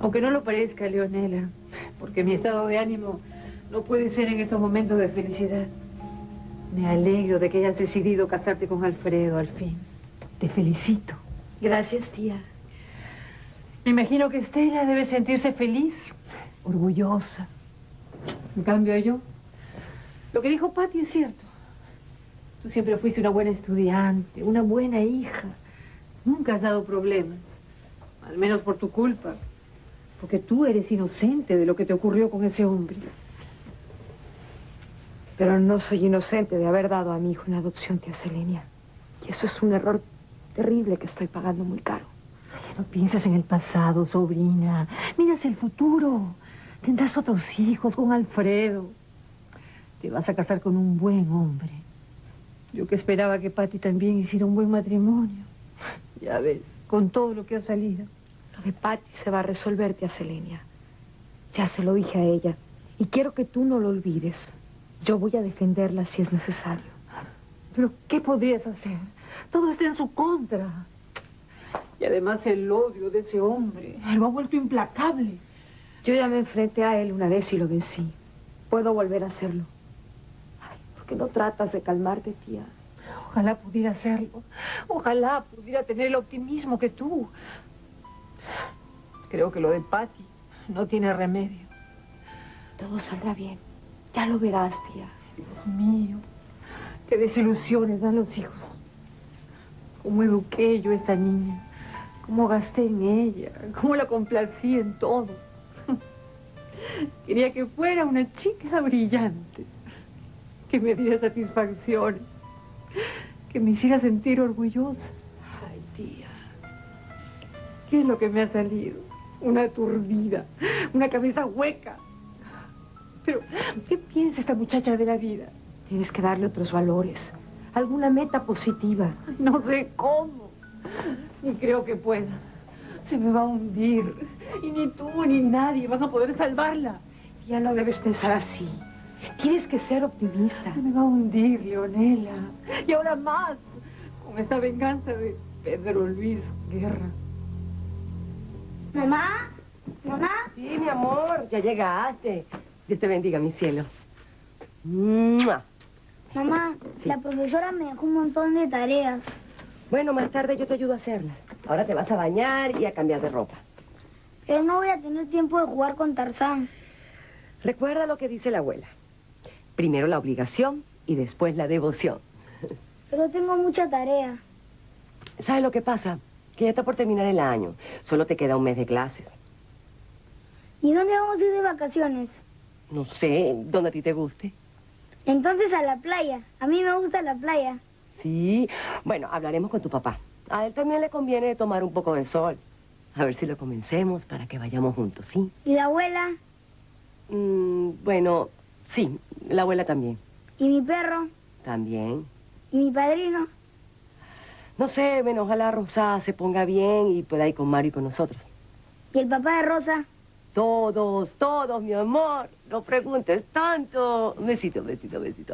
Aunque no lo parezca, Leonela, porque mi estado de ánimo no puede ser en estos momentos de felicidad. Me alegro de que hayas decidido casarte con Alfredo al fin. Te felicito. Gracias, tía. Me imagino que Estela debe sentirse feliz, orgullosa. En cambio yo, lo que dijo Patty es cierto. Tú siempre fuiste una buena estudiante, una buena hija. Nunca has dado problemas, al menos por tu culpa. Porque tú eres inocente de lo que te ocurrió con ese hombre. Pero no soy inocente de haber dado a mi hijo en adopción, tía Selenia. Y eso es un error terrible que estoy pagando muy caro. Ay, no pienses en el pasado, sobrina. Mira hacia el futuro. Tendrás otros hijos con Alfredo. Te vas a casar con un buen hombre. Yo que esperaba que Patty también hiciera un buen matrimonio. Ya ves, con todo lo que ha salido. Lo de Patty se va a resolver, tía Selenia. Ya se lo dije a ella. Y quiero que tú no lo olvides. Yo voy a defenderla si es necesario. ¿Pero qué podrías hacer? Todo está en su contra. Y además el odio de ese hombre lo ha vuelto implacable. Yo ya me enfrenté a él una vez y lo vencí. Puedo volver a hacerlo. Ay, ¿por qué no tratas de calmarte, tía? Ojalá pudiera hacerlo. Ojalá pudiera tener el optimismo que tú. Creo que lo de Patty no tiene remedio. Todo saldrá bien. Ya lo verás, tía. Dios mío, qué desilusiones dan los hijos. Cómo eduqué yo a esa niña. Cómo gasté en ella. Cómo la complací en todo. Quería que fuera una chica brillante. Que me diera satisfacciones. Que me hiciera sentir orgullosa. Ay, tía. ¿Qué es lo que me ha salido? Una aturdida. Una cabeza hueca. Pero, ¿qué piensa esta muchacha de la vida? Tienes que darle otros valores. Alguna meta positiva. No sé cómo. Ni creo que pueda. Se me va a hundir. Y ni tú ni nadie van a poder salvarla. Ya no debes pensar así. Tienes que ser optimista. Se me va a hundir, Leonela. Y ahora más, con esta venganza de Pedro Luis Guerra. ¿Mamá? ¿Mamá? Sí, mi amor, ya llegaste. Dios te bendiga, mi cielo. ¡Mua! Mamá, Sí. la profesora me dejó un montón de tareas. Bueno, más tarde yo te ayudo a hacerlas. Ahora te vas a bañar y a cambiar de ropa. Pero no voy a tener tiempo de jugar con Tarzán. Recuerda lo que dice la abuela. Primero la obligación y después la devoción. Pero tengo mucha tarea. ¿Sabes lo que pasa? Que ya está por terminar el año. Solo te queda un mes de clases. ¿Y dónde vamos a ir de vacaciones? No sé, donde a ti te guste. Entonces a la playa. A mí me gusta la playa. Sí. Bueno, hablaremos con tu papá. A él también le conviene tomar un poco de sol. A ver si lo convencemos para que vayamos juntos, ¿sí? ¿Y la abuela? Bueno, sí, la abuela también. ¿Y mi perro? También. ¿Y mi padrino? No sé, bueno, ojalá Rosa se ponga bien y pueda ir con Mario y con nosotros. ¿Y el papá de Rosa? Todos, todos, mi amor. No preguntes tanto. Besito, besito, besito.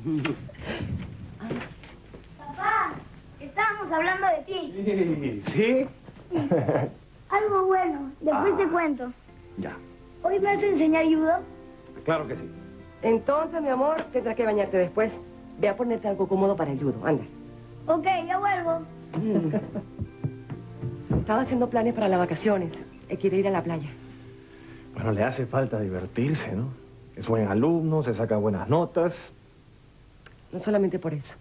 Papá, estábamos hablando de ti. ¿Sí? Algo bueno. Después te cuento. Ya, ¿Hoy me vas a enseñar judo? claro que sí. Entonces, mi amor, tendrás que bañarte después. Ve a ponerte algo cómodo para el judo, anda. Ok, ya vuelvo. Estaba haciendo planes para las vacaciones. Él quiere ir a la playa. Bueno, le hace falta divertirse, ¿no? Es buen alumno, se saca buenas notas. No solamente por eso.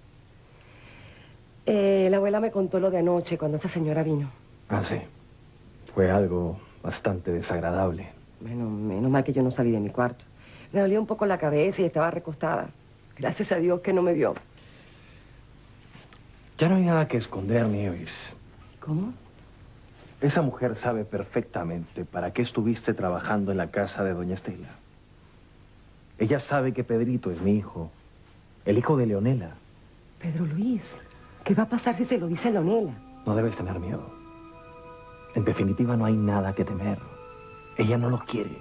La abuela me contó lo de anoche cuando esa señora vino. Ah, sí. Fue algo bastante desagradable. Bueno, menos mal que yo no salí de mi cuarto. Me dolía un poco la cabeza y estaba recostada. Gracias a Dios que no me vio. Ya no hay nada que esconder, Nieves. ¿Cómo? Esa mujer sabe perfectamente para qué estuviste trabajando en la casa de doña Estela. Ella sabe que Pedrito es mi hijo, el hijo de Leonela. Pedro Luis, ¿qué va a pasar si se lo dice a Leonela? No debes tener miedo. En definitiva, no hay nada que temer. Ella no lo quiere.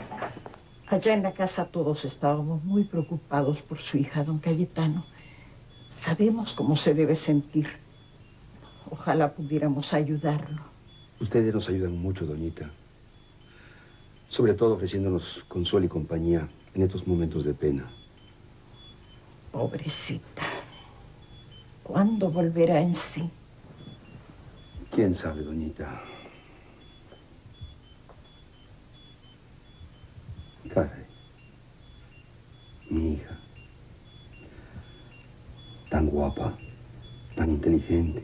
Allá en la casa todos estábamos muy preocupados por su hija, don Cayetano. Sabemos cómo se debe sentir. Ojalá pudiéramos ayudarlo. Ustedes nos ayudan mucho, doñita. Sobre todo ofreciéndonos consuelo y compañía en estos momentos de pena. Pobrecita. ¿Cuándo volverá en sí? ¿Quién sabe, doñita? Caray. Mi hija. Tan guapa, tan inteligente.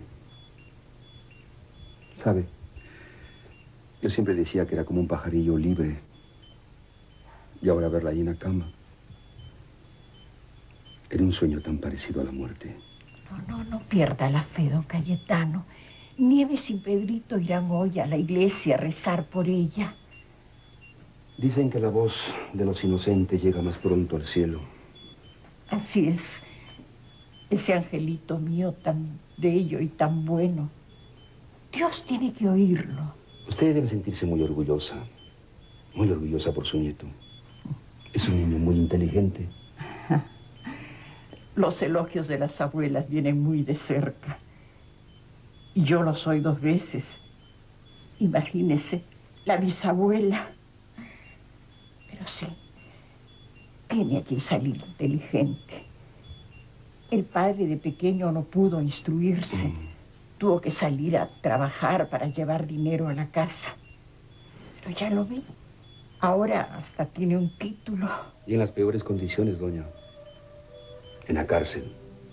¿Sabe? Yo siempre decía que era como un pajarillo libre. Y ahora verla ahí en la cama. Era un sueño tan parecido a la muerte. No pierda la fe, don Cayetano. Nieves y Pedrito irán hoy a la iglesia a rezar por ella. Dicen que la voz de los inocentes llega más pronto al cielo. Así es. Ese angelito mío tan bello y tan bueno. Dios tiene que oírlo. Usted debe sentirse muy orgullosa por su nieto. Es un niño muy inteligente. Los elogios de las abuelas vienen muy de cerca. Y yo lo soy 2 veces. Imagínese, la bisabuela. Pero sí, tiene que salir inteligente. El padre de pequeño no pudo instruirse. Tuvo que salir a trabajar para llevar dinero a la casa. Pero ya lo vi. Ahora hasta tiene un título. Y en las peores condiciones, doña. En la cárcel.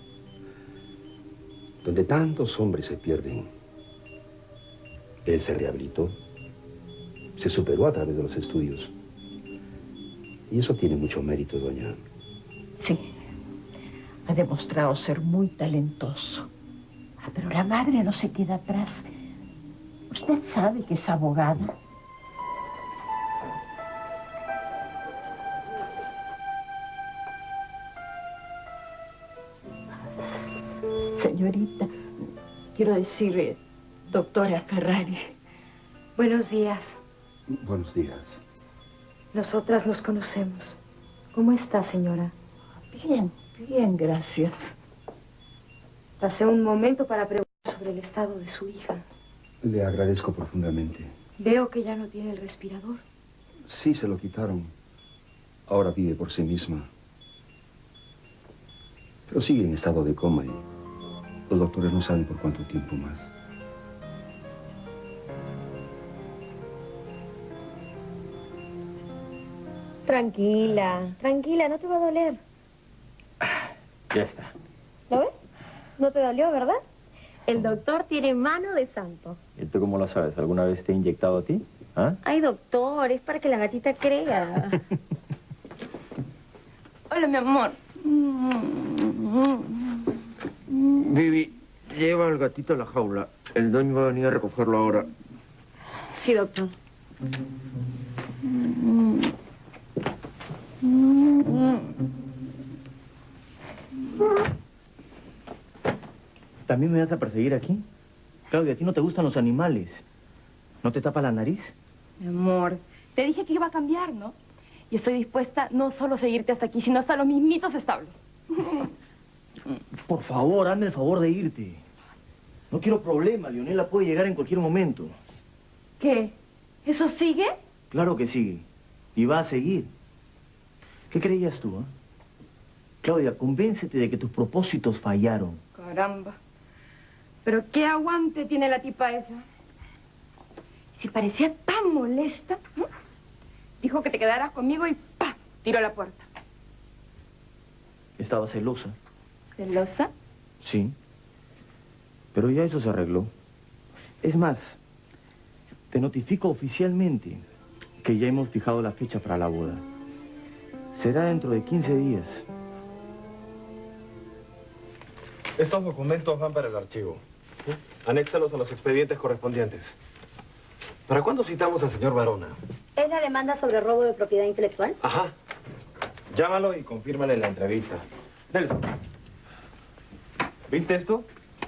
Donde tantos hombres se pierden. Él se rehabilitó. Se superó a través de los estudios. Y eso tiene mucho mérito, doña. Sí. Ha demostrado ser muy talentoso. Pero la madre no se queda atrás. Usted sabe que es abogada. Señorita, quiero decir, doctora Ferrari. Buenos días. Buenos días. Nosotras nos conocemos. ¿Cómo está, señora? Bien, gracias. Pasé un momento para preguntar sobre el estado de su hija. Le agradezco profundamente. Veo que ya no tiene el respirador. Sí, se lo quitaron. Ahora vive por sí misma. Pero sigue en estado de coma y los doctores no saben por cuánto tiempo más. Tranquila, tranquila, no te va a doler. Ya está. ¿Lo ves? No te dolió, ¿verdad? El doctor tiene mano de santo. ¿Y tú cómo lo sabes? ¿Alguna vez te he inyectado a ti? ¿Ah? Ay, doctor, es para que la gatita crea. Hola, mi amor. Vivi, lleva al gatito a la jaula. El dueño va a venir a recogerlo ahora. Sí, doctor. ¿También me vas a perseguir aquí? Claudia, ¿a ti no te gustan los animales? ¿No te tapa la nariz? Mi amor, te dije que iba a cambiar, ¿no? Y estoy dispuesta no solo a seguirte hasta aquí, sino hasta los mismitos establos. Por favor, hazme el favor de irte. No quiero problemas, Leonela puede llegar en cualquier momento. ¿Qué? ¿Eso sigue? Claro que sigue. Y va a seguir. ¿Qué creías tú, eh? Claudia, convéncete de que tus propósitos fallaron. Caramba. ¿Pero qué aguante tiene la tipa esa? Si parecía tan molesta, ¿no? Dijo que te quedaras conmigo y ¡pa! Tiró la puerta. Estaba celosa. ¿Celosa? Sí. Pero ya eso se arregló. Es más, te notifico oficialmente que ya hemos fijado la fecha para la boda. Será dentro de 15 días. Estos documentos van para el archivo. Anéxalos a los expedientes correspondientes. ¿Para cuándo citamos al señor Varona? ¿Es la demanda sobre robo de propiedad intelectual? Ajá. Llámalo y confírmale la entrevista. Nelson. ¿Viste esto?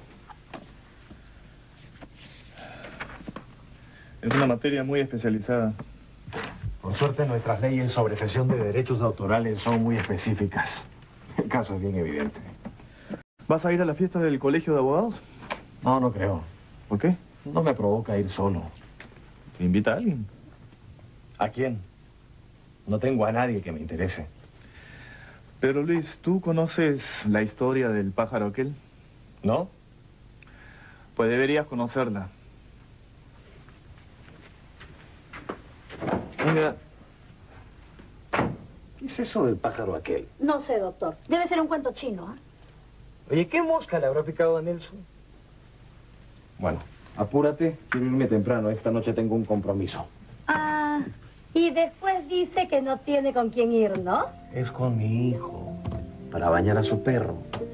Es una materia muy especializada. Por suerte, nuestras leyes sobre cesión de derechos autorales son muy específicas. El caso es bien evidente. ¿Vas a ir a la fiesta del colegio de abogados? No, no creo. ¿Por qué? No me provoca ir solo. ¿Te invita a alguien? ¿A quién? No tengo a nadie que me interese. Pero Luis, ¿tú conoces la historia del pájaro aquel? ¿No? Pues deberías conocerla. Mira, ¿qué es eso del pájaro aquel? No sé, doctor. Debe ser un cuento chino, ¿eh? Oye, ¿qué mosca le habrá picado a Nelson? Bueno, apúrate. Quiero irme temprano. Esta noche tengo un compromiso. Ah, y después dice que no tiene con quién ir, ¿no? Es con mi hijo. Para bañar a su perro.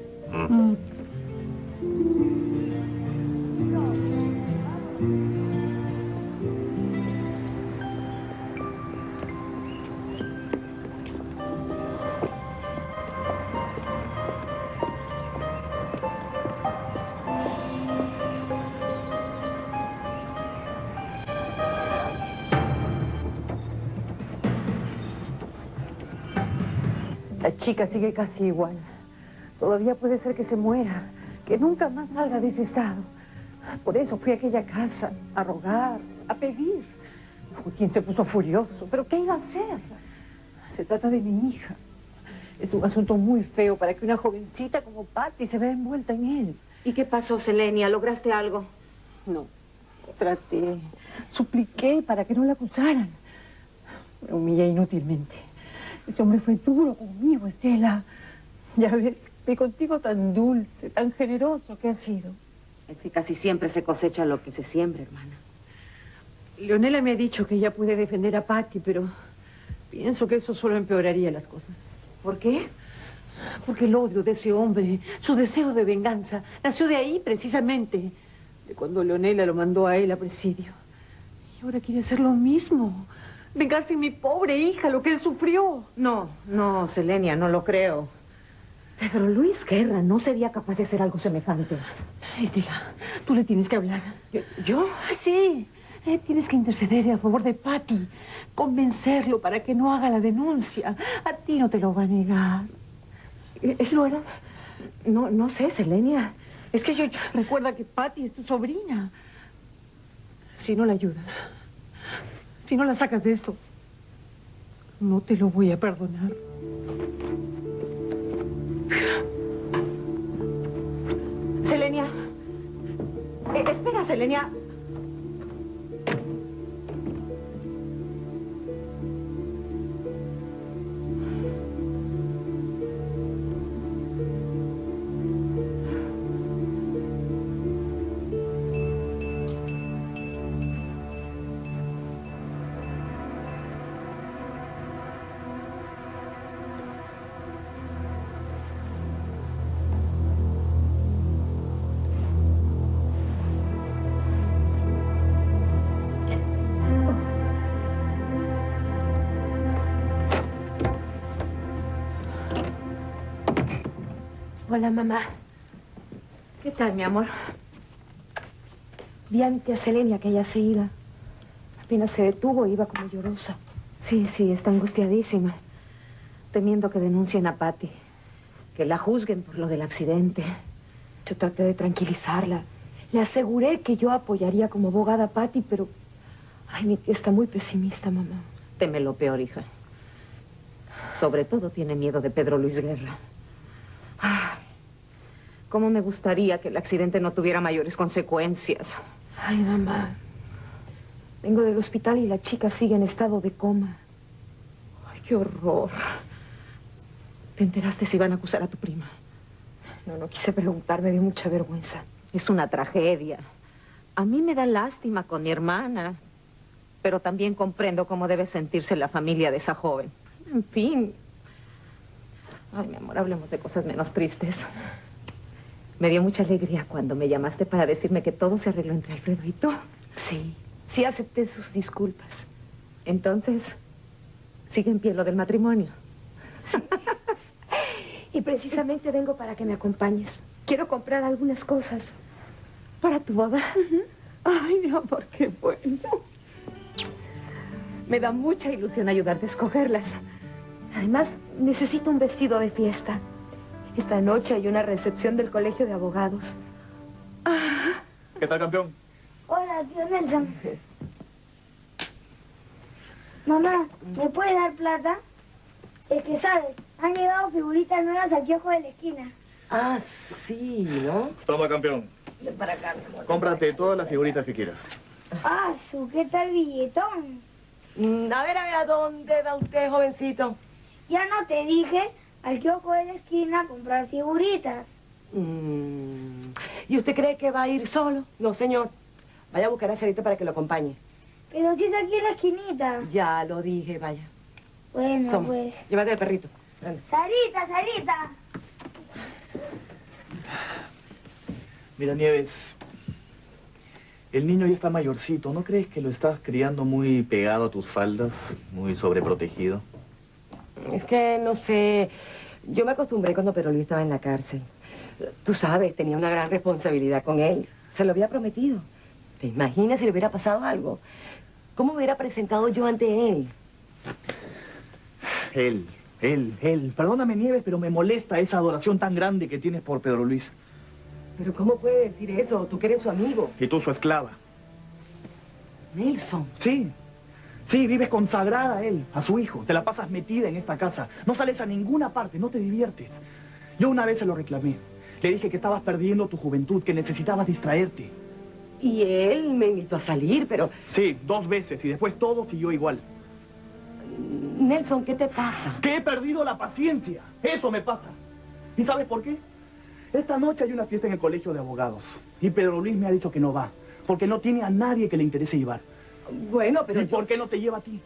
La chica sigue casi igual. Todavía puede ser que se muera, que nunca más salga de ese estado. Por eso fui a aquella casa a rogar, a pedir. Joaquín se puso furioso. ¿Pero qué iba a hacer? Se trata de mi hija. Es un asunto muy feo para que una jovencita como Patty se vea envuelta en él. ¿Y qué pasó, Selenia? ¿Lograste algo? No, traté. Supliqué para que no la acusaran. Me humillé inútilmente. Ese hombre fue duro conmigo, Estela. Ya ves, ve contigo tan dulce, tan generoso que ha sido. Es que casi siempre se cosecha lo que se siembra, hermana. Leonela me ha dicho que ella puede defender a Patty, pero pienso que eso solo empeoraría las cosas. ¿Por qué? Porque el odio de ese hombre, su deseo de venganza, nació de ahí precisamente, de cuando Leonela lo mandó a él a presidio. Y ahora quiere hacer lo mismo, vengarse en mi pobre hija, lo que él sufrió. No, Selenia, no lo creo. Pedro Luis Guerra no sería capaz de hacer algo semejante. Estela, tú le tienes que hablar. ¿Yo? Sí, tienes que interceder a favor de Patty, convencerlo para que no haga la denuncia. A ti no te lo va a negar. ¿Lo harás? No sé, Selenia. Es que yo recuerda que Patty es tu sobrina. Si no la ayudas, si no la sacas de esto, no te lo voy a perdonar. Selenia. Espera, Selenia. Hola, mamá. ¿Qué tal, mi amor? Vi a mi tía Selenia que ella se iba. Apenas se detuvo, iba como llorosa. Sí, está angustiadísima. Temiendo que denuncien a Patty. Que la juzguen por lo del accidente. Yo traté de tranquilizarla. Le aseguré que yo apoyaría como abogada a Patty, pero... Ay, mi tía está muy pesimista, mamá. Teme lo peor, hija. Sobre todo tiene miedo de Pedro Luis Guerra. Ay, cómo me gustaría que el accidente no tuviera mayores consecuencias. Ay, mamá. Vengo del hospital y la chica sigue en estado de coma. Ay, qué horror. ¿Te enteraste si van a acusar a tu prima? No quise preguntar, me dio mucha vergüenza. Es una tragedia. A mí me da lástima con mi hermana, pero también comprendo cómo debe sentirse la familia de esa joven. En fin. Ay, mi amor, hablemos de cosas menos tristes. Me dio mucha alegría cuando me llamaste para decirme que todo se arregló entre Alfredo y tú. Sí acepté sus disculpas. Entonces, ¿sigue en pie lo del matrimonio? Sí. Y precisamente vengo para que me acompañes. Quiero comprar algunas cosas. ¿Para tu boda? Ay, mi amor, qué bueno. Me da mucha ilusión ayudarte a escogerlas. Además, necesito un vestido de fiesta. Esta noche hay una recepción del Colegio de Abogados. ¿Qué tal, campeón? Hola, tío Nelson. Mamá, ¿me puedes dar plata? Es que, ¿sabes? Han llegado figuritas nuevas al kiosco de la esquina. Ah, sí, ¿no? Toma, campeón. Ven para acá, mi amor. Cómprate todas las figuritas que quieras. Ah, ¿qué tal billetón? A ver, ¿a dónde va usted, jovencito? Ya no te dije al kiosco de la esquina a comprar figuritas. ¿Y usted cree que va a ir solo? No, señor. Vaya a buscar a Sarita para que lo acompañe. Pero si es aquí en la esquinita. Ya lo dije, vaya. Bueno, Toma, pues. llévate al perrito. Anda. Sarita, Sarita. Mira, Nieves, el niño ya está mayorcito. ¿No crees que lo estás criando muy pegado a tus faldas? Muy sobreprotegido. Es que, no sé, yo me acostumbré cuando Pedro Luis estaba en la cárcel. Tú sabes, tenía una gran responsabilidad con él. Se lo había prometido. ¿Te imaginas si le hubiera pasado algo? ¿Cómo me hubiera presentado yo ante él? Él. Perdóname, Nieves, pero me molesta esa adoración tan grande que tienes por Pedro Luis. ¿Pero cómo puede decir eso? Tú que eres su amigo. Y tú su esclava. Nelson. Sí, vives consagrada a él, a su hijo. Te la pasas metida en esta casa. No sales a ninguna parte, no te diviertes. Yo una vez se lo reclamé. Le dije que estabas perdiendo tu juventud, que necesitabas distraerte. Y él me invitó a salir, pero... Sí, 2 veces y después todo siguió igual. Nelson, ¿qué te pasa? Que he perdido la paciencia. Eso me pasa. ¿Y sabes por qué? Esta noche hay una fiesta en el colegio de abogados. Y Pedro Luis me ha dicho que no va, porque no tiene a nadie que le interese llevar. Bueno, pero ¿Y por qué no te lleva a ti?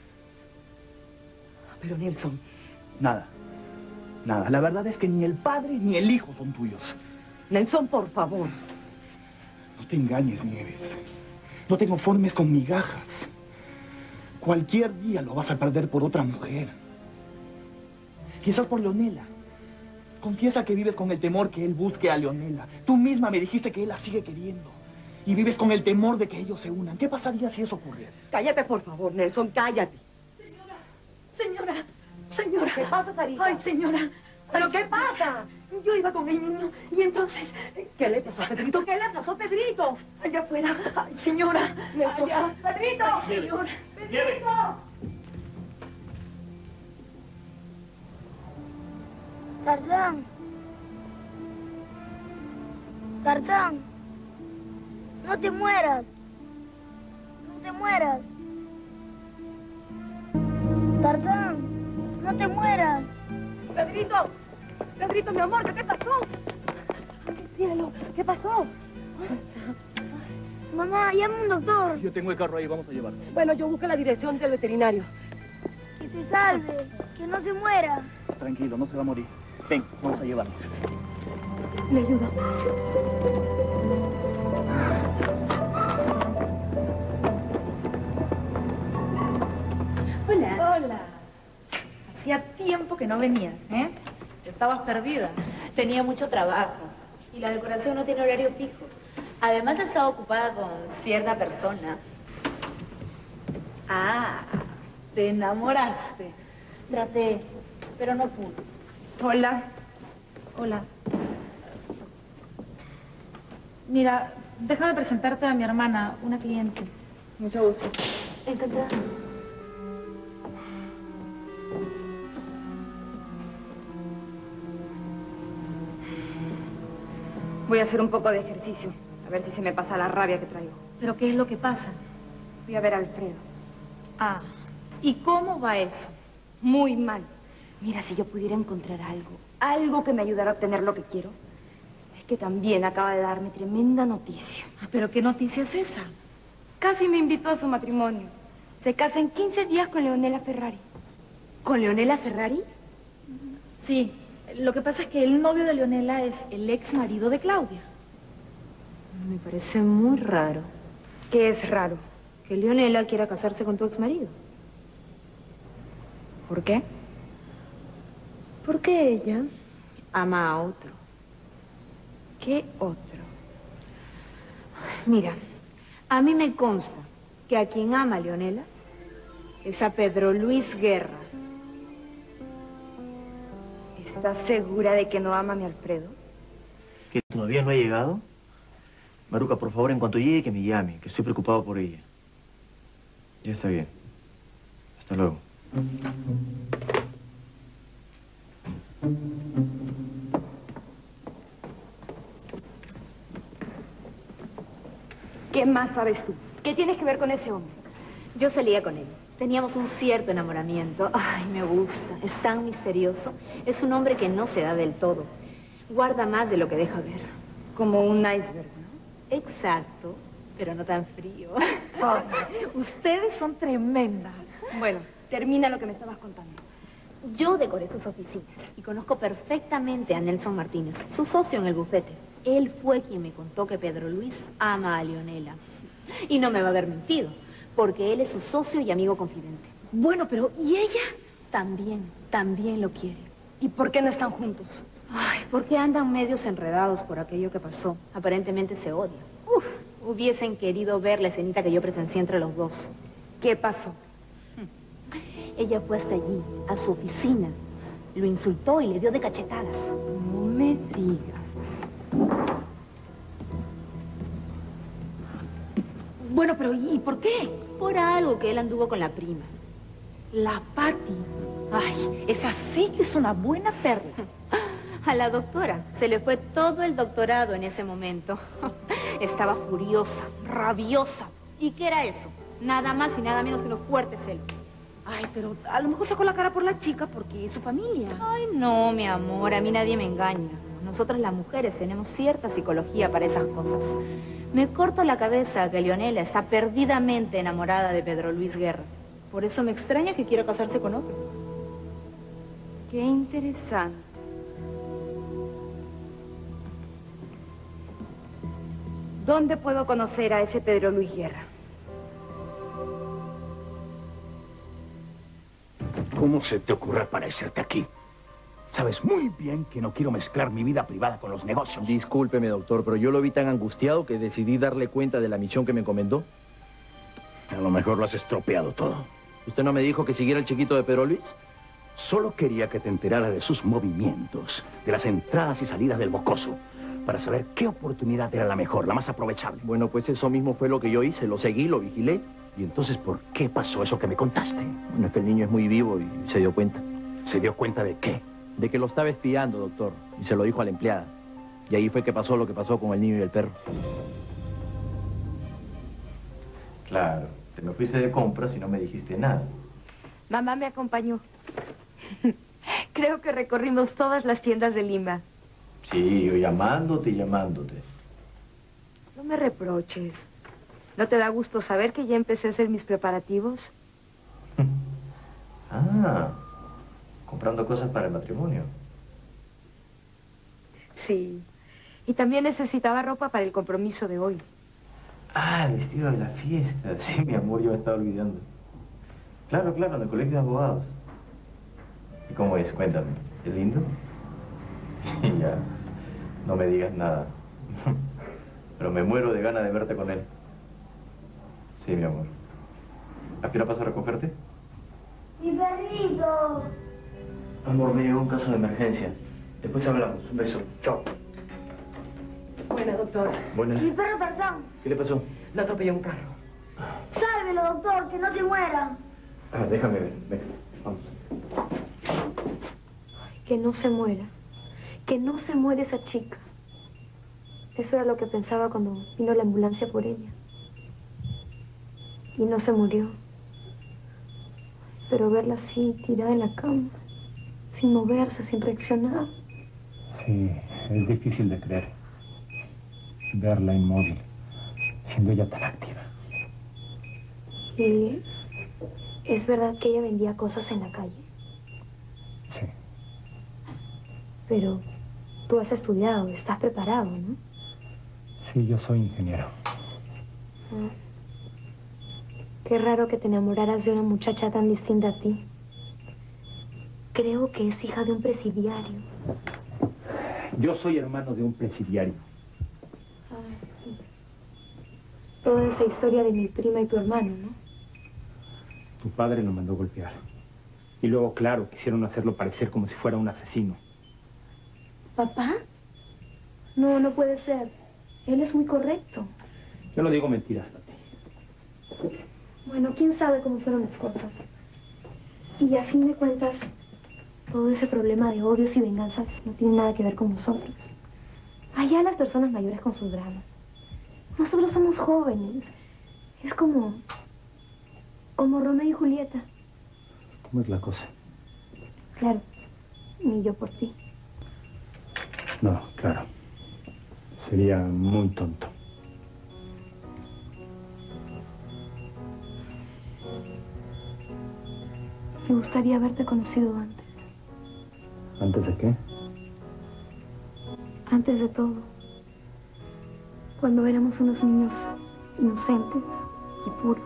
Pero, Nelson... Nada. La verdad es que ni el padre ni el hijo son tuyos. Nelson, por favor. No te engañes, Nieves. No te conformes con migajas. Cualquier día lo vas a perder por otra mujer. Quizás por Leonela. Confiesa que vives con el temor que él busque a Leonela. Tú misma me dijiste que él la sigue queriendo. Y vives con el temor de que ellos se unan. ¿Qué pasaría si eso ocurriera? Cállate, por favor, Nelson, cállate. Señora. ¿Qué pasa, Sarita? Ay, señora. ¿Pero qué pasa? Yo iba con el niño y entonces... ¿Qué le pasó a Pedrito? ¿Qué le pasó a Pedrito? Allá afuera. Ay, señora. Nelson. Allá. ¡Pedrito! Señora. ¡Pedrito! Tarzán. Tarzán. No te mueras. No te mueras. Tarzán. No te mueras. ¡Pedrito! ¡Pedrito, mi amor! ¿Qué te pasó? ¡Ay, cielo! ¿Qué pasó? Mamá, llama a un doctor. Yo tengo el carro ahí, vamos a llevarlo. Bueno, yo busco la dirección del veterinario. Que se salve. Que no se muera. Tranquilo, no se va a morir. Ven, vamos a llevarlo. Le ayudo. Hola. Hacía tiempo que no venías, ¿eh? Estabas perdida. Tenía mucho trabajo. Y la decoración no tiene horario fijo. Además, estaba ocupada con cierta persona. Ah, te enamoraste. Traté, pero no pude. Hola. Mira, déjame presentarte a mi hermana, una cliente. Mucho gusto. Encantada. Voy a hacer un poco de ejercicio, a ver si se me pasa la rabia que traigo. ¿Pero qué es lo que pasa? Voy a ver a Alfredo. Ah, ¿y cómo va eso? Muy mal. Mira, si yo pudiera encontrar algo que me ayudara a obtener lo que quiero. Es que también acaba de darme tremenda noticia. ¿Pero qué noticia es esa? Casi me invitó a su matrimonio. Se casa en 15 días con Leonela Ferrari. ¿Con Leonela Ferrari? Sí. Lo que pasa es que el novio de Leonela es el ex marido de Claudia. Me parece muy raro. ¿Qué es raro? Que Leonela quiera casarse con tu ex marido. ¿Por qué? Porque ella ama a otro. ¿Qué otro? Mira, a mí me consta que a quien ama a Leonela es a Pedro Luis Guerra. ¿Estás segura de que no ama a mi Alfredo? ¿Que todavía no ha llegado? Maruca, por favor, en cuanto llegue, que me llame, que estoy preocupado por ella. Ya está bien. Hasta luego. ¿Qué más sabes tú? ¿Qué tienes que ver con ese hombre? Yo salía con él. Teníamos un cierto enamoramiento. Ay, me gusta. Es tan misterioso. Es un hombre que no se da del todo. Guarda más de lo que deja ver. Como un iceberg, ¿no? Exacto, pero no tan frío. Oh, ustedes son tremendas. Bueno, termina lo que me estabas contando. Yo decoré sus oficinas y conozco perfectamente a Nelson Martínez, su socio en el bufete. Él fue quien me contó que Pedro Luis ama a Leonela. Y no me va a haber mentido, porque él es su socio y amigo confidente. Bueno, pero ¿y ella? También lo quiere. ¿Y por qué no están juntos? Ay, porque andan medios enredados por aquello que pasó. Aparentemente se odian. Hubiesen querido ver la escenita que yo presencié entre los dos. ¿Qué pasó? Ella fue hasta allí, a su oficina. Lo insultó y le dio de cachetadas. No me digas. Bueno, pero ¿y por qué? Por algo que él anduvo con la prima. La Patti. Ay, esa sí que es una buena perla. A la doctora se le fue todo el doctorado en ese momento. Estaba furiosa, rabiosa. ¿Y qué era eso? Nada más y nada menos que unos fuertes celos. Ay, pero a lo mejor sacó la cara por la chica porque es su familia. Ay, no, mi amor, a mí nadie me engaña. Nosotras las mujeres tenemos cierta psicología para esas cosas. Me corto la cabeza que Leonela está perdidamente enamorada de Pedro Luis Guerra. Por eso me extraña que quiera casarse con otro. Qué interesante. ¿Dónde puedo conocer a ese Pedro Luis Guerra? ¿Cómo se te ocurre aparecerte aquí? Sabes muy bien que no quiero mezclar mi vida privada con los negocios. Discúlpeme, doctor, pero yo lo vi tan angustiado que decidí darle cuenta de la misión que me encomendó. A lo mejor lo has estropeado todo. ¿Usted no me dijo que siguiera el chiquito de Pedro Luis? Solo quería que te enterara de sus movimientos, de las entradas y salidas del mocoso, para saber qué oportunidad era la mejor, la más aprovechable. Bueno, pues eso mismo fue lo que yo hice. Lo seguí, lo vigilé. ¿Y entonces por qué pasó eso que me contaste? Bueno, es que el niño es muy vivo y se dio cuenta. ¿Se dio cuenta de qué? De que lo estaba espiando, doctor. Y se lo dijo a la empleada. Y ahí fue que pasó lo que pasó con el niño y el perro. Claro, te me fuiste de compras y no me dijiste nada. Mamá me acompañó. Creo que recorrimos todas las tiendas de Lima. Sí, yo llamándote y llamándote. No me reproches. ¿No te da gusto saber que ya empecé a hacer mis preparativos? Ah, comprando cosas para el matrimonio. Sí. Y también necesitaba ropa para el compromiso de hoy. Ah, el vestido de la fiesta. Sí, mi amor, yo me estaba olvidando. Claro, claro, en el colegio de abogados. ¿Y cómo es? Cuéntame. ¿Es lindo? Ya, no me digas nada. Pero me muero de ganas de verte con él. Sí, mi amor. ¿A qué hora paso a recogerte? ¡Mi perrito! Amor, me llegó un caso de emergencia. Después hablamos. Un beso. Chao. Buena, doctora. Buenas. Mi perro Tarzán. ¿Qué le pasó? Lo atropelló un carro. Sálvelo, doctor, que no se muera. Ah, déjame ver. Ven, vamos. Que no se muera. Que no se muera esa chica. Eso era lo que pensaba cuando vino la ambulancia por ella. Y no se murió. Pero verla así, tirada en la cama, sin moverse, sin reaccionar. Sí, es difícil de creer. Verla inmóvil, siendo ella tan activa. ¿Y es verdad que ella vendía cosas en la calle? Sí. Pero tú has estudiado, estás preparado, ¿no? Sí, yo soy ingeniero. Ah. Qué raro que te enamoraras de una muchacha tan distinta a ti. Creo que es hija de un presidiario. Yo soy hermano de un presidiario. Ah, sí. Toda esa historia de mi prima y tu hermano, ¿no? Tu padre lo mandó golpear. Y luego, claro, quisieron hacerlo parecer como si fuera un asesino. ¿Papá? No, no puede ser. Él es muy correcto. Yo no digo mentiras, Pati. Bueno, quién sabe cómo fueron las cosas. Y a fin de cuentas, todo ese problema de odios y venganzas no tiene nada que ver con nosotros. Allá las personas mayores con sus dramas. Nosotros somos jóvenes. Es como Romeo y Julieta. ¿Cómo es la cosa? Claro, ni yo por ti. No, claro. Sería muy tonto. Me gustaría haberte conocido antes. ¿Antes de qué? Antes de todo. Cuando éramos unos niños inocentes y puros.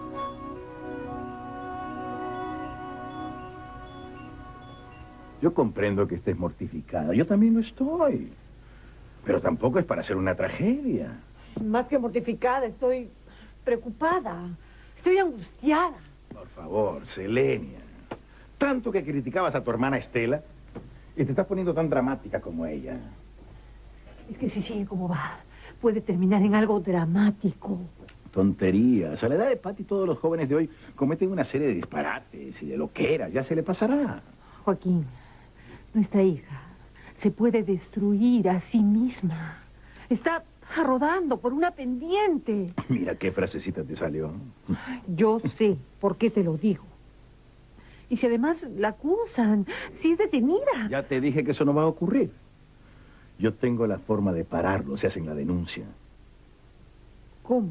Yo comprendo que estés mortificada. Yo también lo estoy. Pero tampoco es para hacer una tragedia. Más que mortificada, estoy preocupada. Estoy angustiada. Por favor, Selenia. Tanto que criticabas a tu hermana Estela y te estás poniendo tan dramática como ella. Es que si sigue como va, puede terminar en algo dramático. Tonterías. A la edad de Patty, todos los jóvenes de hoy cometen una serie de disparates y de loqueras. Ya se le pasará. Joaquín, nuestra hija se puede destruir a sí misma. Está rodando por una pendiente. Mira qué frasecita te salió. Yo sé por qué te lo digo. Y si además la acusan, si es detenida. Ya te dije que eso no va a ocurrir. Yo tengo la forma de pararlo, se hacen la denuncia. ¿Cómo?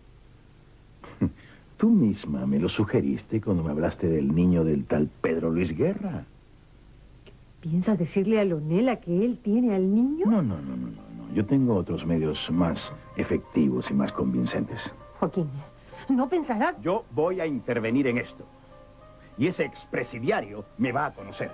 Tú misma me lo sugeriste cuando me hablaste del niño del tal Pedro Luis Guerra. ¿Piensas decirle a Leonela que él tiene al niño? No. Yo tengo otros medios más efectivos y más convincentes. Joaquín, no pensarás... Yo voy a intervenir en esto. Y ese expresidiario me va a conocer.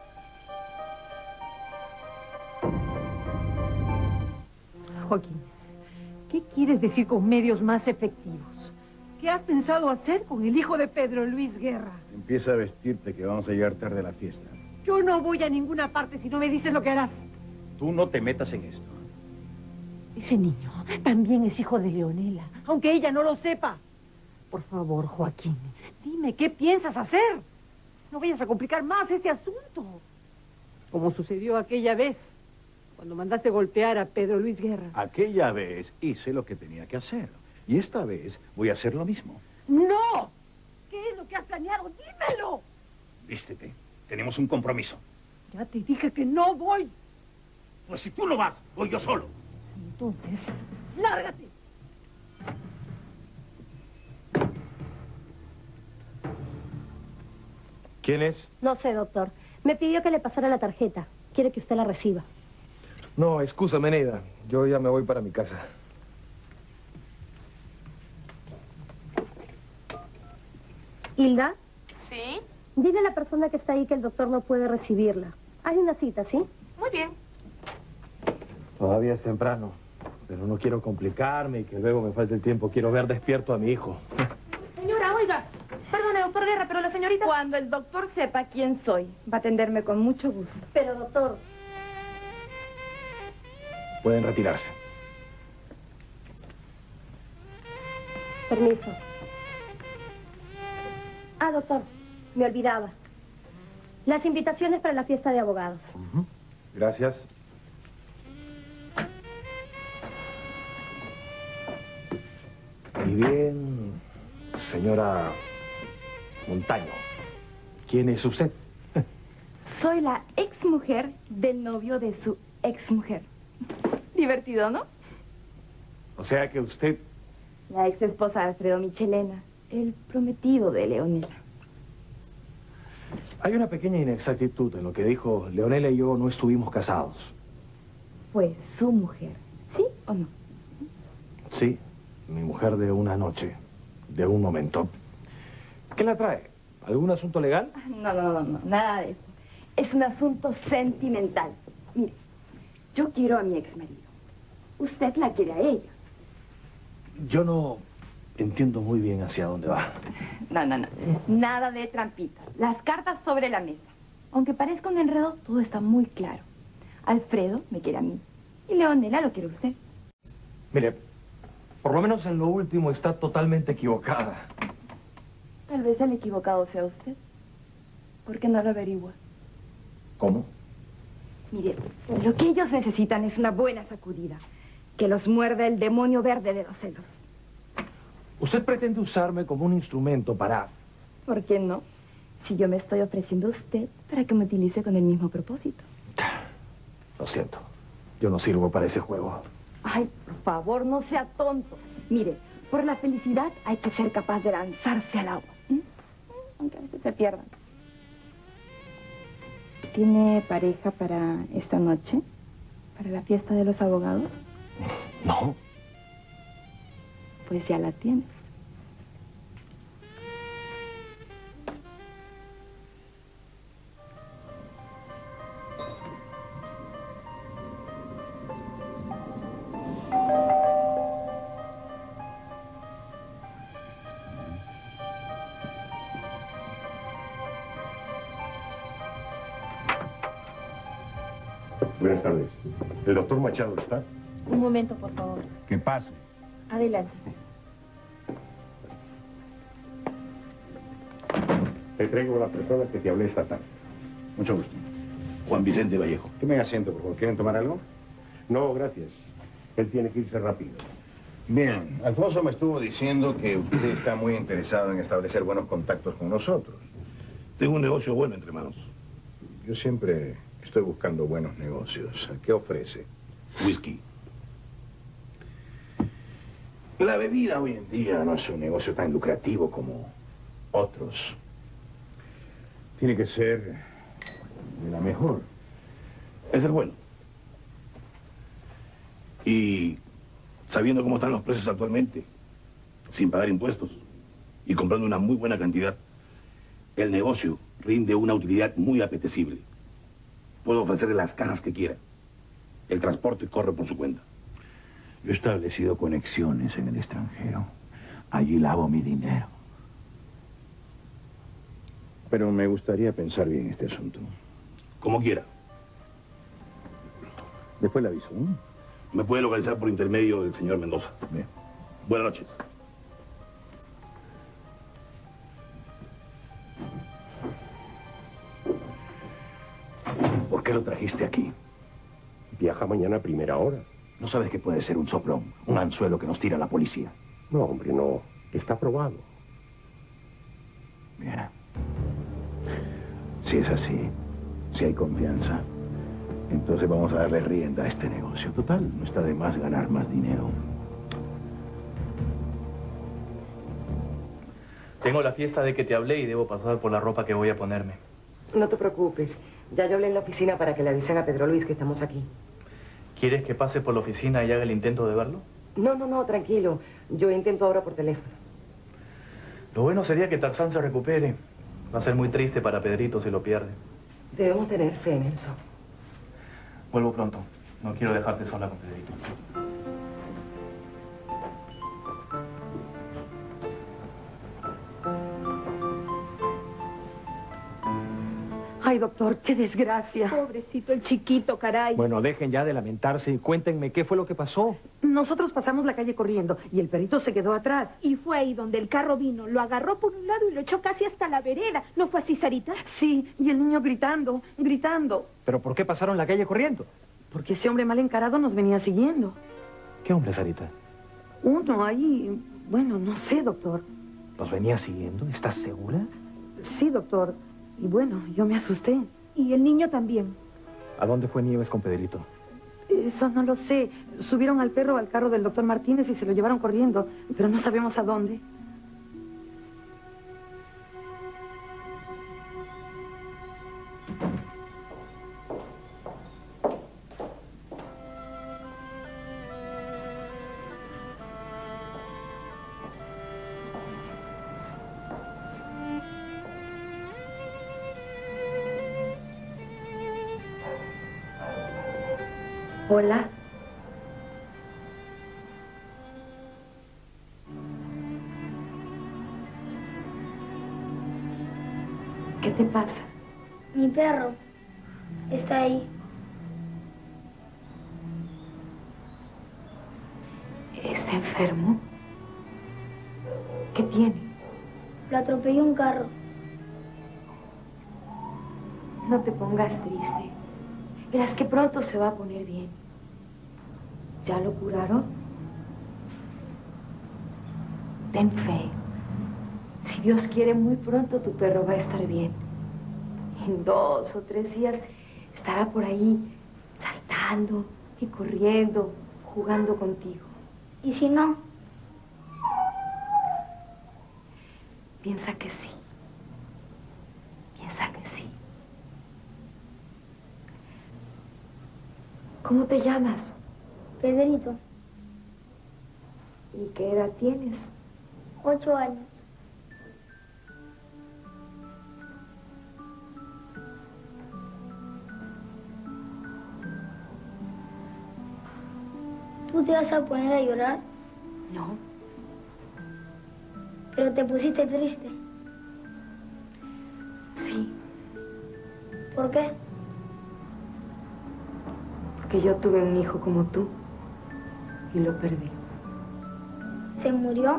Joaquín, ¿qué quieres decir con medios más efectivos? ¿Qué has pensado hacer con el hijo de Pedro Luis Guerra? Empieza a vestirte que vamos a llegar tarde a la fiesta. Yo no voy a ninguna parte si no me dices lo que harás. Tú no te metas en esto. Ese niño también es hijo de Leonela, aunque ella no lo sepa. Por favor, Joaquín, dime qué piensas hacer. No vayas a complicar más este asunto. Como sucedió aquella vez, cuando mandaste golpear a Pedro Luis Guerra. Aquella vez hice lo que tenía que hacer. Y esta vez voy a hacer lo mismo. ¡No! ¿Qué es lo que has planeado? ¡Dímelo! Vístete. Tenemos un compromiso. Ya te dije que no voy. Pues si tú no vas, voy yo solo. Entonces, lárgate. ¿Quién es? No sé, doctor. Me pidió que le pasara la tarjeta. Quiere que usted la reciba. No, excúsame, Neida. Yo ya me voy para mi casa. ¿Hilda? ¿Sí? Dile a la persona que está ahí que el doctor no puede recibirla. Hay una cita, ¿sí? Muy bien. Todavía es temprano, pero no quiero complicarme y que luego me falte el tiempo. Quiero ver despierto a mi hijo. Señora, oiga. Perdone, doctor Guerra, pero la señorita... Cuando el doctor sepa quién soy, va a atenderme con mucho gusto. Pero, doctor... Pueden retirarse. Permiso. Ah, doctor, me olvidaba. Las invitaciones para la fiesta de abogados. Gracias. Y bien, señora Montaño, ¿quién es usted? Soy la exmujer del novio de su exmujer. Divertido, ¿no? O sea que usted... La ex esposa de Alfredo Michelena, el prometido de Leonela. Hay una pequeña inexactitud en lo que dijo. Leonela y yo no estuvimos casados. Fue su mujer, ¿sí o no? Sí, mi mujer de una noche, de un momento. ¿Qué la trae? ¿Algún asunto legal? No, nada de eso. Es un asunto sentimental. Mire, yo quiero a mi exmarido. Usted la quiere a ella. Yo no entiendo muy bien hacia dónde va. No. Nada de trampitas. Las cartas sobre la mesa. Aunque parezca un enredo, todo está muy claro. Alfredo me quiere a mí. Y Leonela lo quiere a usted. Mire, por lo menos en lo último está totalmente equivocada. Tal vez el equivocado sea usted. ¿Por qué no lo averigua? ¿Cómo? Mire, lo que ellos necesitan es una buena sacudida. Que los muerda el demonio verde de los celos. Usted pretende usarme como un instrumento para... ¿Por qué no? Si yo me estoy ofreciendo a usted para que me utilice con el mismo propósito. Lo siento. Yo no sirvo para ese juego. Ay, por favor, no sea tonto. Mire, por la felicidad hay que ser capaz de lanzarse al agua. Aunque a veces se pierdan. ¿Tiene pareja para esta noche? ¿Para la fiesta de los abogados? No. Pues ya la tiene. Buenas tardes. ¿El doctor Machado está? Un momento, por favor. Que pase. Adelante. Te traigo a la persona que te hablé esta tarde. Mucho gusto. Juan Vicente Vallejo. Tomen asiento, por favor. ¿Quieren tomar algo? No, gracias. Él tiene que irse rápido. Bien, Alfonso me estuvo diciendo que usted está muy interesado en establecer buenos contactos con nosotros. Tengo un negocio bueno entre manos. Yo siempre estoy buscando buenos negocios. ¿Qué ofrece? Whisky. La bebida hoy en día No es un negocio tan lucrativo como otros. Tiene que ser de la mejor. es el bueno. Y sabiendo cómo están los precios actualmente, sin pagar impuestos y comprando una muy buena cantidad, el negocio rinde una utilidad muy apetecible. Puedo ofrecerle las cajas que quiera. El transporte corre por su cuenta. Yo he establecido conexiones en el extranjero. Allí lavo mi dinero. Pero me gustaría pensar bien este asunto. Como quiera. Después le aviso, ¿no? Me puede localizar por intermedio del señor Mendoza. Bien. Buenas noches. ¿Por qué lo trajiste aquí? Viaja mañana a primera hora. ¿No sabes que puede ser un soplón, un anzuelo que nos tira la policía? No, hombre, no. Está probado. Bien. Si es así, si hay confianza, entonces vamos a darle rienda a este negocio. Total, no está de más ganar más dinero. Tengo la fiesta de que te hablé y debo pasar por la ropa que voy a ponerme. No te preocupes. Ya yo hablé en la oficina para que le avisen a Pedro Luis que estamos aquí. ¿Quieres que pase por la oficina y haga el intento de verlo? No, tranquilo. Yo intento ahora por teléfono. Lo bueno sería que Tarzán se recupere. Va a ser muy triste para Pedrito si lo pierde. Debemos tener fe en eso. Vuelvo pronto. No quiero dejarte sola con Pedrito. Ay, doctor, qué desgracia. Pobrecito el chiquito, caray. Bueno, dejen ya de lamentarse y cuéntenme qué fue lo que pasó. Nosotros pasamos la calle corriendo y el perrito se quedó atrás. Y fue ahí donde el carro vino, lo agarró por un lado y lo echó casi hasta la vereda. ¿No fue así, Sarita? Sí, y el niño gritando. ¿Pero por qué pasaron la calle corriendo? Porque ese hombre mal encarado nos venía siguiendo. ¿Qué hombre, Sarita? Uno ahí, bueno, no sé, doctor. ¿Los venía siguiendo? ¿Estás segura? Sí, doctor. Y bueno, yo me asusté. Y el niño también. ¿A dónde fue Nieves con Pedrito? Eso no lo sé. Subieron al perro al carro del doctor Martínez y se lo llevaron corriendo, pero no sabemos a dónde. Hola. ¿Qué te pasa? Mi perro está ahí. ¿Está enfermo? ¿Qué tiene? Lo atropelló un carro. No te pongas triste. Verás que pronto se va a poner bien. ¿Ya lo curaron? Ten fe. Si Dios quiere, muy pronto tu perro va a estar bien. En 2 o 3 días estará por ahí saltando y corriendo, jugando contigo. ¿Y si no? Piensa que sí. Piensa que sí. ¿Cómo te llamas? Pedrito, ¿Y qué edad tienes? 8 años. ¿Tú te vas a poner a llorar? No. Pero te pusiste triste. Sí, ¿Por qué? porque yo tuve un hijo como tú y lo perdí. ¿Se murió?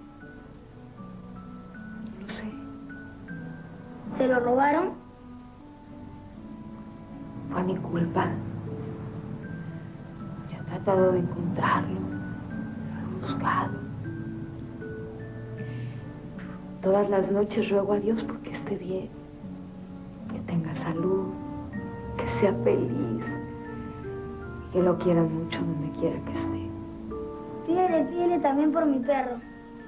No lo sé. ¿Se lo robaron? Fue mi culpa. Yo he tratado de encontrarlo. Lo he buscado. Todas las noches ruego a Dios porque esté bien. Que tenga salud. Que sea feliz. Y que lo quiera mucho donde quiera que esté. Pídele también por mi perro.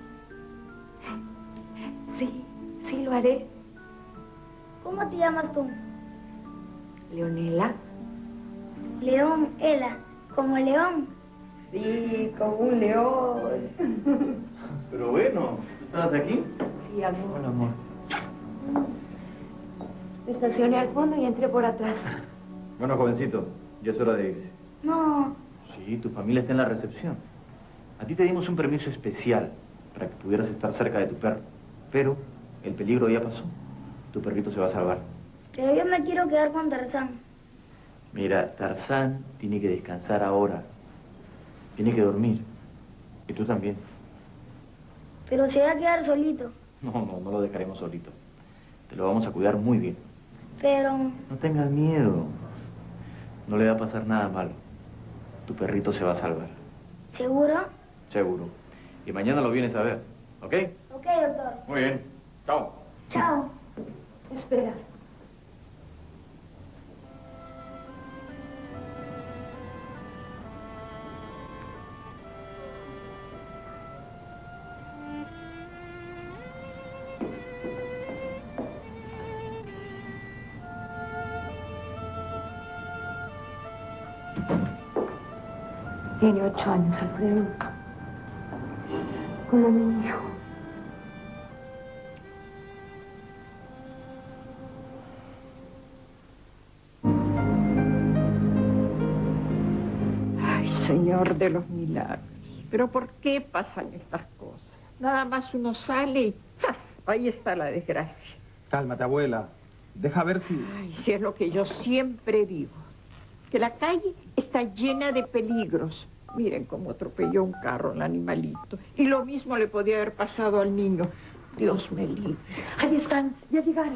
Sí, sí lo haré. ¿Cómo te llamas tú? Leonela. León, Ela, como león. Sí, como un león. Pero bueno, ¿estabas aquí? Sí, amor. Hola, amor. Me estacioné al fondo y entré por atrás. Bueno, jovencito, ya es hora de irse. No, Sí, tu familia está en la recepción. A ti te dimos un permiso especial para que pudieras estar cerca de tu perro. Pero el peligro ya pasó. Tu perrito se va a salvar. pero yo me quiero quedar con Tarzán. Mira, Tarzán tiene que descansar ahora. Tiene que dormir. Y tú también. Pero se va a quedar solito. No lo dejaremos solito. Te lo vamos a cuidar muy bien. Pero No tengas miedo. No le va a pasar nada malo. Tu perrito se va a salvar. ¿seguro? Seguro. Y mañana lo vienes a ver. ¿Ok? Ok, doctor. Muy bien. Chao. Chao. Espera. Tiene 8 años, Alfredo. Como mi hijo. Ay, Señor de los milagros. ¿Pero por qué pasan estas cosas? Nada más uno sale y ¡zas! Ahí está la desgracia. Cálmate, abuela. Deja ver si... Ay, si es lo que yo siempre digo. Que la calle está llena de peligros. Miren cómo atropelló un carro al animalito. Y lo mismo le podía haber pasado al niño. Dios me libre. Ahí están, ya llegaron.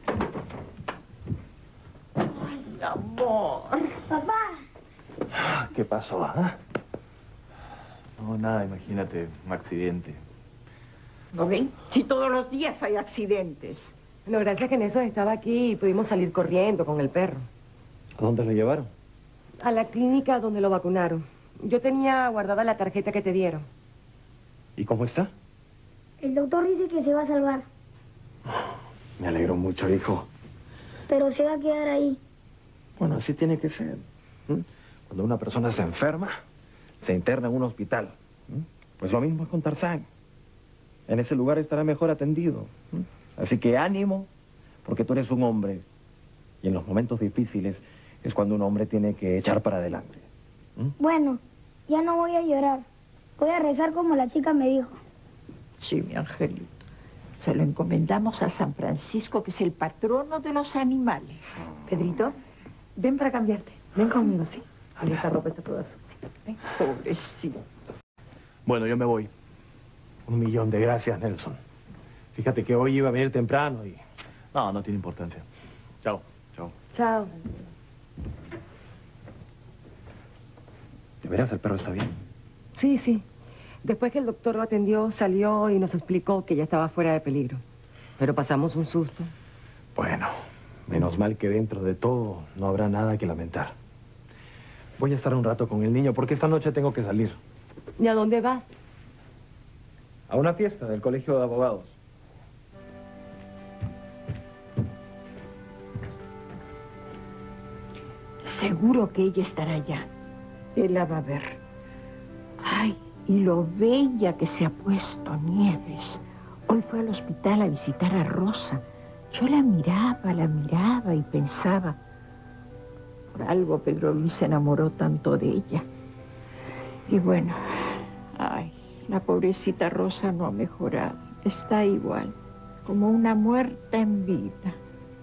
Ay, amor. Papá. ¿Qué pasó, ah? No, nada, imagínate, un accidente. ¿No ven? Si todos los días hay accidentes. Bueno, gracias que en eso estaba aquí y pudimos salir corriendo con el perro. ¿A dónde lo llevaron? A la clínica donde lo vacunaron. Yo tenía guardada la tarjeta que te dieron. ¿Y cómo está? El doctor dice que se va a salvar, Me alegro mucho, hijo. pero se va a quedar ahí. Bueno, así tiene que ser. Cuando una persona se enferma, se interna en un hospital. Pues lo mismo es con Tarzán. En ese lugar estará mejor atendido. Así que ánimo, porque tú eres un hombre. Y en los momentos difíciles es cuando un hombre tiene que echar para adelante. Bueno, ya no voy a llorar. Voy a rezar como la chica me dijo. Sí, mi angelito. Se lo encomendamos a San Francisco, que es el patrono de los animales. Pedrito, ven para cambiarte. Ven conmigo, ¿sí? Y esta ropa está toda sucia. Ven. Pobrecito. Bueno, yo me voy. 1.000.000 de gracias, Nelson. Fíjate que hoy iba a venir temprano y... No, no tiene importancia. Chao. Chao. Chao. ¿De veras el perro está bien? Sí, sí. Después que el doctor lo atendió, salió y nos explicó que ya estaba fuera de peligro. Pero pasamos un susto. Bueno, menos mal que dentro de todo no habrá nada que lamentar. Voy a estar un rato con el niño porque esta noche tengo que salir. ¿Y a dónde vas? A una fiesta del Colegio de Abogados. Seguro que ella estará allá. Él la va a ver. Ay, y lo bella que se ha puesto Nieves. Hoy fue al hospital a visitar a Rosa. Yo la miraba y pensaba... Por algo Pedro Luis se enamoró tanto de ella. Y bueno, ay, la pobrecita Rosa no ha mejorado. Está igual, como una muerta en vida.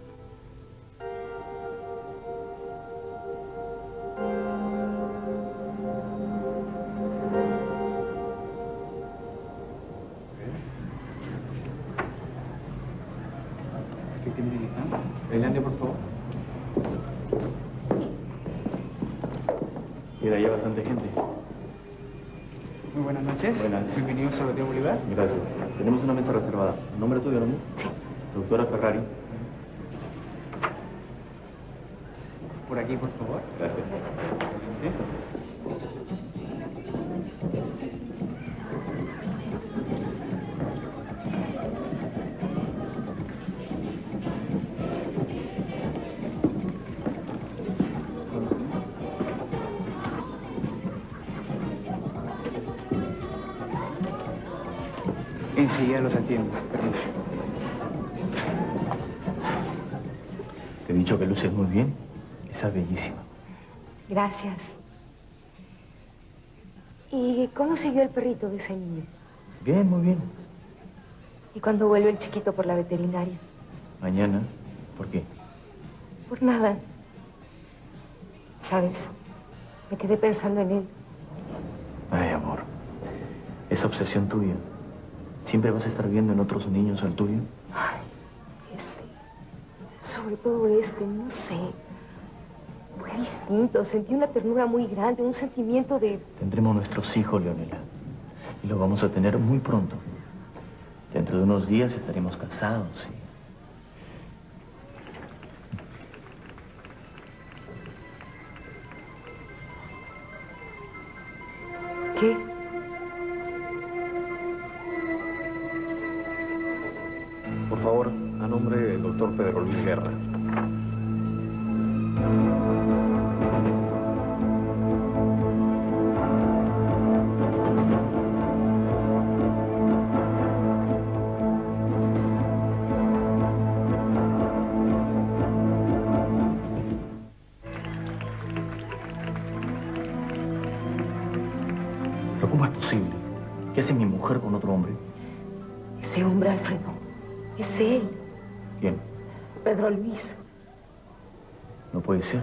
¿Qué tiene que estar? Adelante, por favor. Mira, hay bastante gente. Muy buenas noches. Buenas. Bienvenidos a Hotel Bolívar. Gracias. Tenemos una mesa reservada. ¿Nombre tuyo, no? Sí. Doctora Ferrari. Por aquí, por favor. Gracias. Enseguida los atiendo. Permiso. Te he dicho que luces muy bien. Estás bellísima. Gracias. ¿Y cómo siguió el perrito de ese niño? Bien, muy bien. ¿Y cuándo vuelve el chiquito por la veterinaria? Mañana. ¿Por qué? Por nada. ¿Sabes? Me quedé pensando en él. Ay, amor. Esa obsesión tuya. ¿Siempre vas a estar viendo en otros niños al tuyo? Ay, sobre todo no sé. Fue distinto, sentí una ternura muy grande, un sentimiento de... Tendremos nuestros hijos, Leonela. Y los vamos a tener muy pronto. Dentro de unos días estaremos casados y... ¿Qué? Por favor, a nombre del doctor Pedro Luis Guerra. ¿Pero cómo es posible? ¿Qué hace mi mujer con otro hombre? Ese hombre, Alfredo, es él, ¿Quién? Pedro Luis. No puede ser.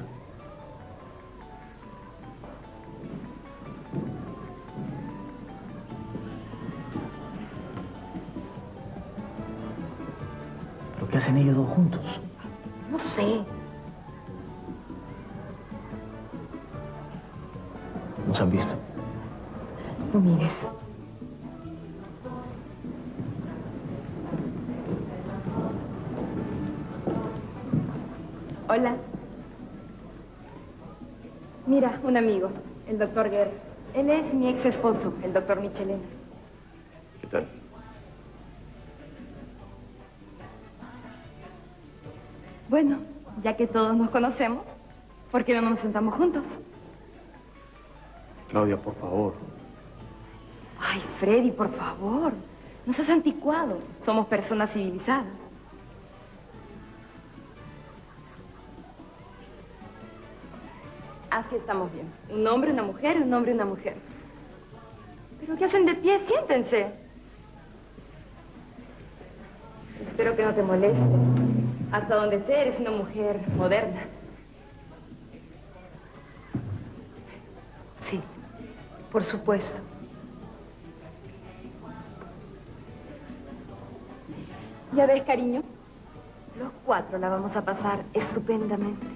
¿Pero qué hacen ellos dos juntos? No sé. ¿Nos han visto? No mires. Hola. Mira, un amigo, el doctor Guerra. Él es mi ex esposo, el doctor Michelena. ¿Qué tal? Bueno, ya que todos nos conocemos, ¿por qué no nos sentamos juntos? Claudia, por favor. Ay, Freddy, por favor. No seas anticuado. Somos personas civilizadas. Así estamos bien. Un hombre, una mujer, un hombre, una mujer. ¿Pero qué hacen de pie? Siéntense. Espero que no te moleste. Hasta donde sé, eres una mujer moderna. Sí, por supuesto. ¿Ya ves, cariño? Los 4 la vamos a pasar estupendamente.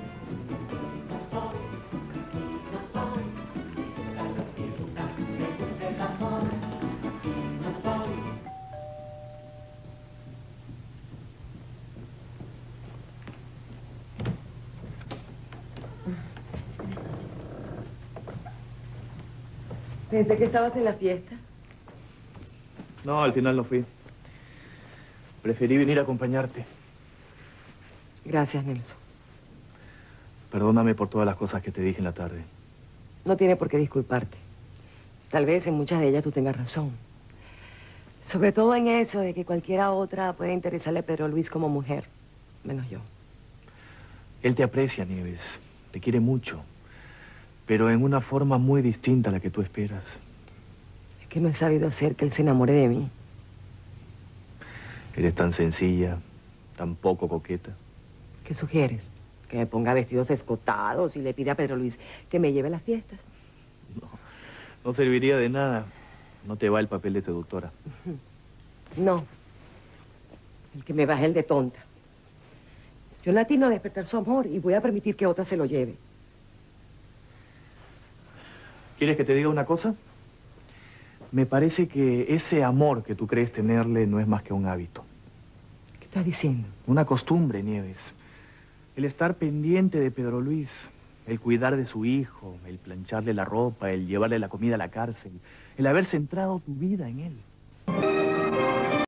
Pensé que estabas en la fiesta. No, al final no fui. Preferí venir a acompañarte. Gracias, Nelson. Perdóname por todas las cosas que te dije en la tarde. No tiene por qué disculparte. Tal vez en muchas de ellas tú tengas razón. Sobre todo en eso de que cualquiera otra puede interesarle a Pedro Luis como mujer, menos yo. Él te aprecia, Nieves. Te quiere mucho. Pero en una forma muy distinta a la que tú esperas. Es que no he sabido hacer que él se enamore de mí. Eres tan sencilla, tan poco coqueta. ¿Qué sugieres? ¿Que me ponga vestidos escotados y le pida a Pedro Luis que me lleve a las fiestas? No serviría de nada. No te va el papel de seductora. No. El que me baje el de tonta. Yo latino a despertar su amor y voy a permitir que otra se lo lleve. ¿Quieres que te diga una cosa? Me parece que ese amor que tú crees tenerle no es más que un hábito. ¿Qué estás diciendo? Una costumbre, Nieves. El estar pendiente de Pedro Luis, el cuidar de su hijo, el plancharle la ropa, el llevarle la comida a la cárcel, el haber centrado tu vida en él.